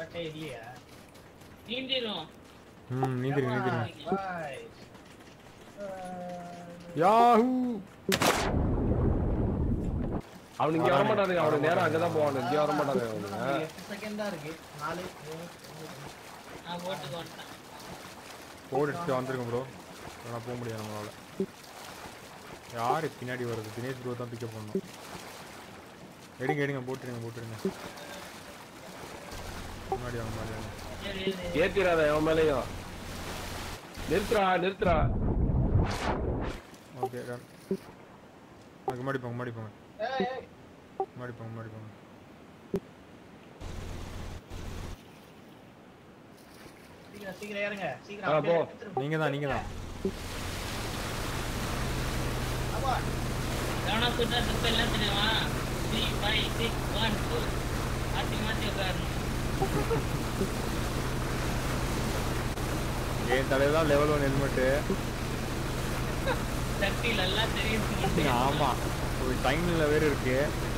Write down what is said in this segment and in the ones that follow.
இல்லையா நீந்திரும் நீந்திரும் பாய் யாஹூ அவன் இங்க வர மாட்டானுங்க அவன் நேரா அங்க தான் போவானு இங்க வர மாட்டானுங்க அவனுங்க 8 செகண்ட் தான் இருக்கு 4 நான் போட்டுக்கு வந்துட்டேன் போட்டுட்டு வந்திருக்கேன் ப்ரோ நான் போக முடியாது நம்மளால யாரு பின்னாடி வருது தினேஷ் ப்ரோ தான் பிக்கப் பண்ணணும் எடுங்க போட்டுருங்க முன்னாடி வாங்க ஏத்திராத அவன் மேலயும் நிறுத்துறா ஓகே டன் அதுக்கு முன்னாடி போங்க முன்னாடி போங்க சீக்கிரம் ஏறுங்க சீக்கிரம் போ நீங்க தான் ஆமா கவனம் சுட்டா சுத்த எல்லாம் தெரியுமா 3 5 6 1 2 மாத்தி உட்காரணும் ஏன் தலைதான் லெவல் 1 ஹெல்மெட் சட்டில எல்லாம் தெரியும் ஆமா ஒரு டைம்ல வேற இருக்கு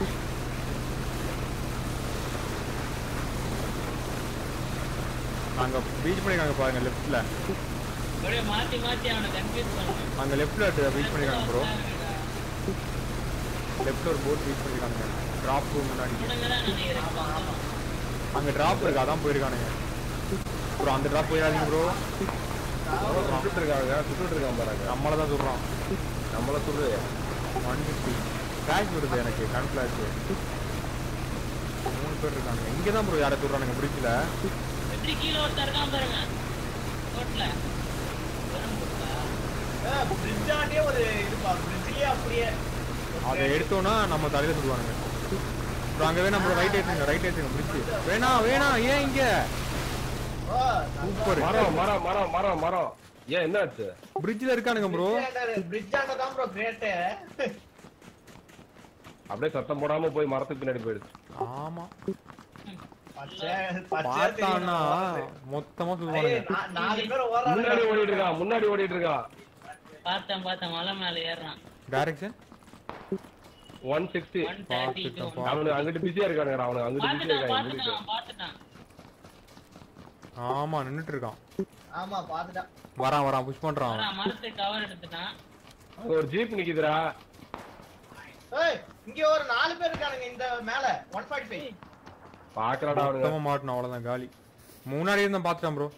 அங்க பீச் பண்ணிருக்காங்க பாருங்க லெஃப்ட்ல ஒரே மாத்தி அவனை கன்ஃபியூஸ் பண்ணுங்க அங்க லெஃப்ட்ல பீச் பண்ணிருக்காங்க ப்ரோ லெஃப்ட்ல ஒரு போட் பீச் பண்ணிருக்காங்க டிராப் முன்னாடி அங்க டிராப் இருக்கு அதான் போயிருக்கானுங்க ப்ரோ அந்த டிராப் போயிடாதீங்க ப்ரோ சுட்டுட்டு இருக்கான் பாருங்க நம்மள தான் சொல்றான் நம்மள சொல்லு 150 ஃபிளாஷ் வருது எனக்கு கன் ஃபிளாஷ் 3 பேர் இருக்காங்க இங்க தான் ப்ரோ யாரை சொல்றானுங்க பிடிக்கல எப்படி கீழ ஒருத்தர் இருக்கான் பாருங்க ரோட்ல பிரிட்ஜாண்டே ஒரு இருப்பா பிரிட்ஜ்லயே அப்படியே அதை எடுத்தோம்னா நம்ம தலையில சொல்லுவானுங்க ப்ரோ அங்க வேணா ப்ரோ ரைட் ஏத்துங்க பிரிட்ஜ் வேணா ஏன் இங்க சூப்பர் மரம் ஏன் என்னாச்சு பிரிட்ஜ்ல இருக்கானுங்க ப்ரோ பிரிட்ஜாண்ட தான் ப்ரோ கிரேட் அப்படியே சத்தம் போடாம போய் மரத்துக்கு பின்னாடி போயிடுச்சு ஆமா பச்சை பார்த்தானா மொத்தமா சொல்லுவானுங்க 4 பேர் ஓடுறாங்க முன்னாடி ஓடிட்டு இருக்கான் பார்த்தேன் மலை மேல ஏறறான் டைரக்ஷன் 160 132 அவனு அங்கிட்டு பிஸியா இருக்கானுங்க அவனு அங்கிட்டு பிஸியா இருக்காங்க பார்த்துட்டான் ஆமா நின்னுட்டு இருக்கான் ஆமா பாத்துட்டான் வரான் புஷ் பண்றான் மரத்தை கவர் எடுத்துட்டான் அங்க ஒரு ஜீப் நிக்குதுடா ஏய் இங்க ஒரு 4 பேர் இருக்கானுங்க இந்த மேல 145 பாக்கறடா அவனுங்க சுத்தமா மாட்டணும் அவ்வளவுதான் காலி முன்னாடி இருந்தா பாத்துட்டான் ப்ரோ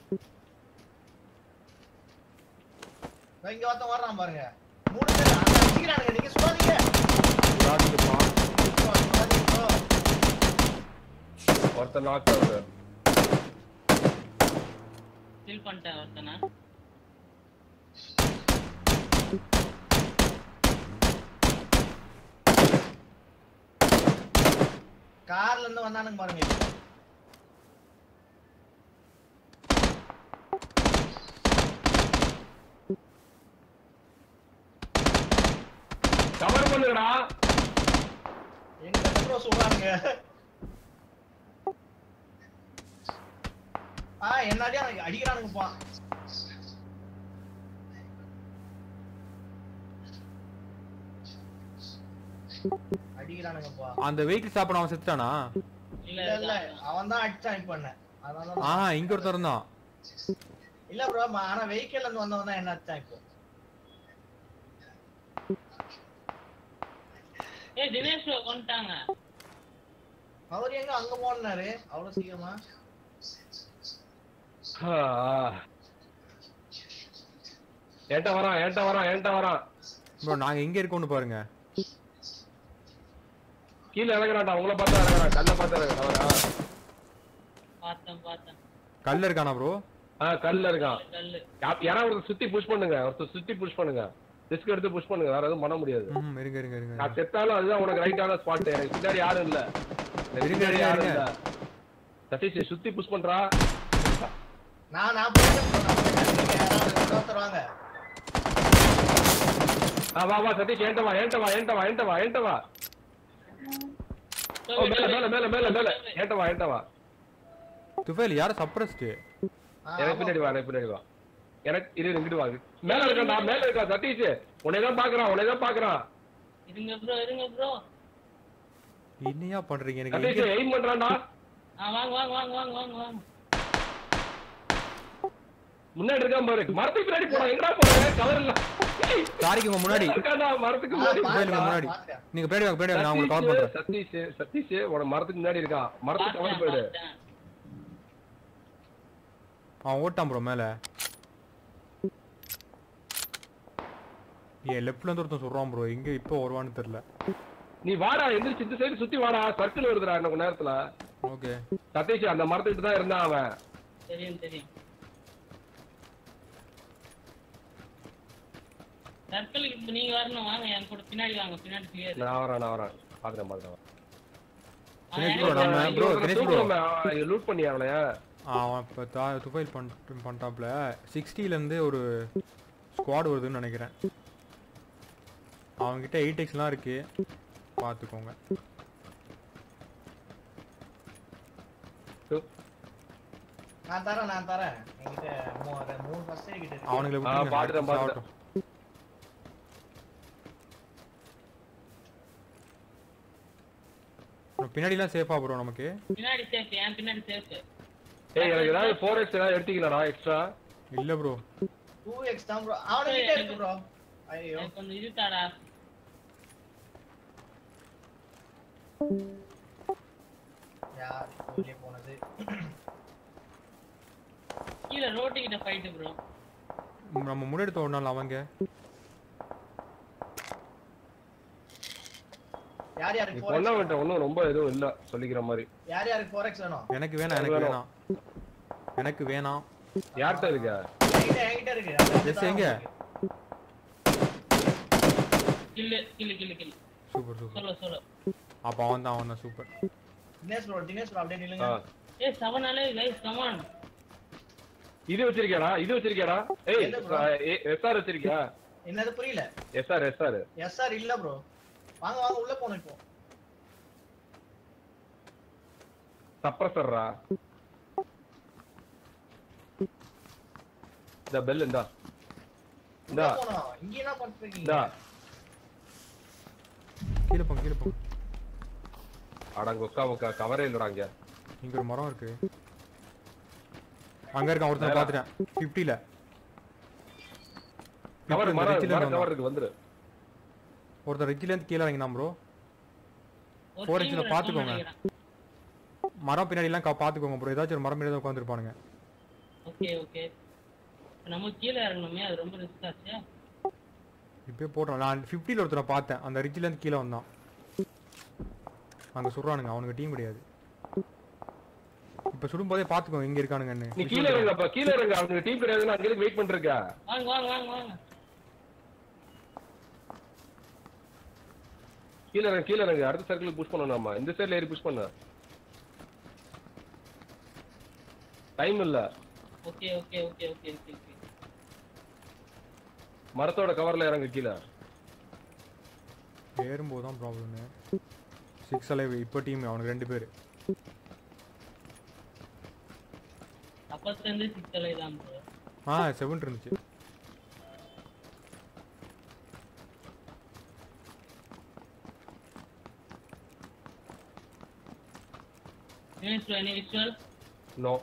இங்க ஒருத்தன் வர்றான் பாருங்க 3 பேர் அங்க அடிக்கிறானுங்க நீங்க சுடாதீங்க ஒருத்தன் நாக் ஆகுது கில் பண்ணிட்டேன் ஒருத்தனை கார்ல இருந்து வந்தானுங்க பாருங்க கவர் பண்ணுடா எங்க ப்ரோ சொல்றாங்க என்னாடியா அடிக்கிறானுங்கப்பா அடிக்கிறானுங்கப்பா அந்த வெஹிக்கிள் ஸ்டாப் அவன் செத்தானா இல்ல அவன் தான் அடிச்சான் இப்ப என்ன அதனால இங்க ஒருத்தர் இருந்தான் இல்ல ப்ரோ ஆனா வெஹிக்கிள்ல இருந்து வந்தவன் தான் என்ன அடிச்சான் இப்போ தினேஷ் கொண்டாங்க அவர் எங்க அங்க போனாரு அவ்வளவு சீக்கிரமா ஏன்ட்ட வரான் ப்ரோ நாங்க எங்க இருக்கோம்னு பாருங்க கீழ இறங்குறான்டா உங்களை பார்த்தா இறங்குறான் கல்ல பார்த்தா இறங்குறான் பார்த்தேன் கல்ல இருக்கானா ப்ரோ கல்ல இருக்கான் யாராவது சுத்தி புஷ் பண்ணுங்க ரிஸ்க் எடுத்து புஷ் பண்ணுங்க வேற எதுவும் பண்ண முடியாது இருங்க நான் செத்தாலும் அதுதான் உனக்கு ரைட்டான ஸ்பாட் எனக்கு பின்னாடி யாரும் இல்ல பின்னாடி யாரும் இல்ல சதீஷ் சுத்தி புஷ் பண்றா நான் போறேன் வா சதீஷ் ஏன்ட்ட வா மேல ஏன்ட்ட வா துஃபைல் யார சப்ரஸ்ட் எனக்கு பின்னாடி வா எனக்கு இது இங்கிட்டு வா மேல இருக்கா சதீஷ் உன்னைதான் பாக்குறான் இருங்க ப்ரோ என்னையா பண்றீங்க எனக்கு சதீஷ் எய்ம் பண்றான்டா வாங்க வாங்க வாங்க வாங்க வாங்க வாங்க. முன்னாடி இருக்கான் பாரு. மரத்துக்கு பின்னாடி போடா. எங்கடா போற? கவர் இல்ல. சாரிக்கு உங்க முன்னாடி இருக்காடா மரத்துக்கு முன்னாடி. துபைலுக்கு முன்னாடி நீங்க பின்னாடி வாங்க, பின்னாடி வாங்க, நான் உங்களுக்கு கவர் பண்றேன். சதீஷ் உன மரத்துக்கு முன்னாடி இருக்கான். மரத்துக்கு கவர் போயிடு. அவன் ஓட்டான் ப்ரோ மேல. ஏ லெஃப்ட்ல இருந்து ஒருத்தன் சொல்றான் ப்ரோ. எங்க இப்போ வருவான்னு தெரியல. நீ வாடா, எந்திரிச்சு இந்த சைடு சுத்தி வாடா. சர்க்கிள் வருதுடா இன்னும் நேரத்துல. ஓகே சதீஷ் அந்த மரத்துக்கிட்ட தான் இருந்தான் அவன். தெரியும் தெரியும். சர்க்கிளுக்கு இப்ப நீங்க வரணும். வாங்க என் கூட பின்னாடி வாங்க. பின்னாடி கிளியர். நான் வரேன். பாத்துறேன். தினேஷ் ப்ரோ நம்ம ப்ரோ தினேஷ் ப்ரோ லூட் பண்ணி அவளையா? அவன் இப்போ துபைல் பண்ணிட்டாப்ல. 60ல இருந்து ஒரு ஸ்குவாட் வருதுன்னு நினைக்கிறேன். அவன்கிட்ட 8xலாம் இருக்கு, பார்த்துக்கோங்க. நான் தரேன் என்கிட்ட 3 ஃபர்ஸ்ட் எய்ட் கிட்ட இருக்கு. அவனுங்களை பாத்துறேன். பின்னாடிலாம் சேஃபா ப்ரோ நமக்கு? பின்னாடி சேஃப். என் பின்னாடி சேஃப். ஏய் எனக்கு ஏதாவது 4x ஏதாவது எடுத்துக்கலாம்டா எக்ஸ்ட்ரா? இல்ல ப்ரோ 2x தான் ப்ரோ. அவனுக்கிட்ட இருக்கு ப்ரோ. ஐயோ கொஞ்சம் இது தாடா. யார் வெளிய போனது? கீழ ரோட் கிட்ட ஃபைட் ப்ரோ. நம்ம முன்னாடி தோணலாம் அவங்க. யார் யாருக்கு இப்போ ஒண்ணும் ரொம்ப எதுவும் இல்ல சொல்லிக்கிற மாதிரி. யார் யாருக்கு 4x வேணும்? எனக்கு வேணாம். யார்கிட்ட இருக்கா? என்கிட்ட இருக்கு. எஸ் எங்க? கில். சூப்பர். சொல்லு. அப்ப அவன் தான் சூப்பர். தினேஷ் ப்ரோ அப்படியே நில்லுங்க. ஏய் 7 நாளே गाइस கம் ஆன். இது வச்சிருக்கியாடா? ஏய் எஸ்ஆர் வச்சிருக்கியா? என்னது புரியல? எஸ்ஆர் இல்ல ப்ரோ. வாங்க உள்ள போணும் இப்போ. சப்ரஸர்ரா. இந்த பெல் இந்தா. இங்க என்ன பண்றீங்க? இந்தா. கீழ போ. அடங்க உக்கா கவரே இல்லடா இங்க. இங்க ஒரு மரம் இருக்கு. அங்க இருக்கான் ஒருத்தன் பாத்துட்டேன். 50ல. கவர் இருக்கு வந்துரு. ஒருத்தர் ரிட்ஜ்ல இருந்து கீழ இறங்கினான் ப்ரோ. 4xல பாத்துக்கோங்க. மரம் பின்னாடி எல்லாம் பாத்துக்கோங்க ப்ரோ. ஏதாச்சும் ஒரு மரம் மேல தான் உட்கார்ந்திருப்பானுங்க. ஓகே. நம்ம கீழ இறங்கணுமே, அது ரொம்ப ரிஸ்க் ஆச்சு. இப்பவே போடுறோம். நான் 50ல ஒருத்தரை பார்த்தேன். அந்த ரிட்ஜ்ல இருந்து கீழ வந்தான். அங்க சுடுறானுங்க. அவனுக்கு டீம் கிடையாது. இப்ப சுடும்போதே பாத்துக்கோங்க எங்க இருக்கானுங்கன்னு. நீ கீழ இறங்க. அவனுக்கு டீம் கிடையாதுன்னு அங்க வெயிட் பண்ணிருக்கா. வாங்க. கீழ இறங்க. அடுத்த சர்க்கிள் புஷ் பண்ணனும் நாம. இந்த சைடுல ஏறி புஷ் பண்ணு. டைம் இல்ல. ஓகே. மரத்தோட கவர்ல இறங்க கீழ. ஏறும்போது தான் ப்ராப்ளம். 6 அலைவ் இப்போ டீம் அவனுக்கு 2 பேர். அப்பத்துல 6 அலைவ் தான் ப்ரோ. 7 இருந்துச்சு. any visual? நோ.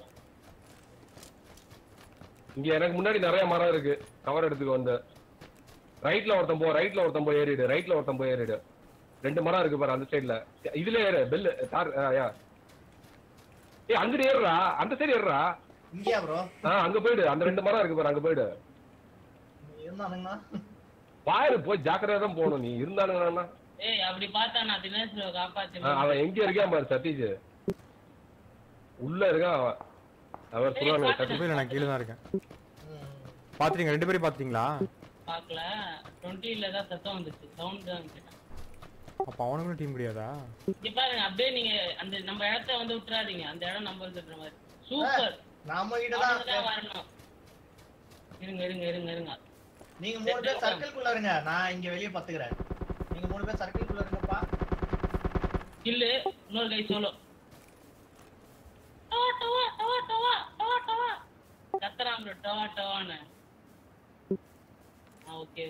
இங்க எனக்கு முன்னாடி நிறைய மரம் இருக்கு. கவர் எடுத்துக்க வந்து. ரைட்ல ஒருத்தன் போய் ஏறிடு. 2 மரம் இருக்கு பாரு அந்த சைடுல. இதுல ஏறு பெல் தார் யா. ஏய் அங்க ஏறுடா. அந்த சைடு ஏறுடா. இங்கயா ப்ரோ? அங்க போய்டு. அந்த 2 மரம் இருக்கு பாரு அங்க போய்டு. இருந்தானுங்க. பாரு போய் ஜாக்கிரதையா தான் போணும் நீ. இருந்தானுங்கனா. ஏய் அப்படி பார்த்தா நான் தினேஷ் ப்ரோ காப்பாத்துறேன். அவன் எங்க இருக்கான் பாரு சதீஷ். உள்ள இருக்கான் அவன். அவர் சொல்றானே சதீஷ் நான் கீழ தான் இருக்கேன். பாத்தீங்க 2 பேரும் பாத்தீங்களா? பார்க்கல. 20ல தான் சத்தம் வந்துச்சு. சவுண்ட் தான் வந்துச்சு. அப்ப அவனுக்கு டீம் கிடையாதா? இங்க பாருங்க அப்படியே நீங்க அந்த நம்ம இடத்தை வந்து விட்டுறாதீங்க. அந்த இடம் நம்பர் சொல்ற மாதிரி. சூப்பர். நாம கிட்ட தான் வரணும். இருங்க. நீங்க 3 பேர் சர்க்கிள்குள்ள இருங்க. நான் இங்க வெளிய பாத்துக்கறேன். நீங்க 3 பேர் சர்க்கிள்குள்ள இருங்கப்பா. கில். இன்னொரு கை சோலோ. டவா. கத்தறான் ப்ரோ. டவான்னு. ஓகே.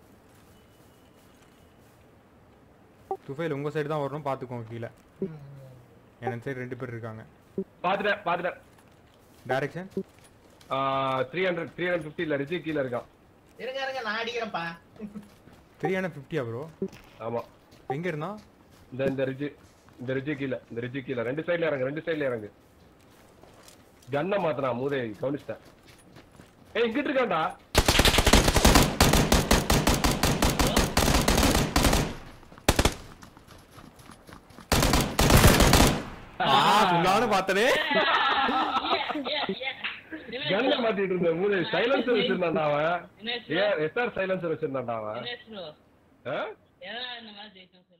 துஃபைல் உங்க சைடு தான் வரணும் பாத்துக்கோங்க கீழ. என் சைடு 2 பேர் இருக்காங்க. பாத்துட்டேன். டைரக்ஷன் 350 இல்ல ரிஜி கீழ இருக்கான். இருங்க நான் அடிக்கிறேன்ப்பா. 350 ப்ரோ. ஆமா. எங்க இருந்தா? இந்த ரிஜி கீழ 2 சைடுல இறங்கு. கண்ண மாத்தனா மூதே கவனிச்சிட்டேன். ஏய் இங்கிட்டு இருக்கான்டா. சுல்லானு பார்த்தனே. கண்ண மாத்திட்டு இருந்த மூதே சைலன்சர் வச்சிருந்தான்டா அவன். எஸ்ஆர் சைலன்சர் வச்சிருந்தான்டா அவன். எதனா இந்த மாதிரி ஜெயிச்சோம்.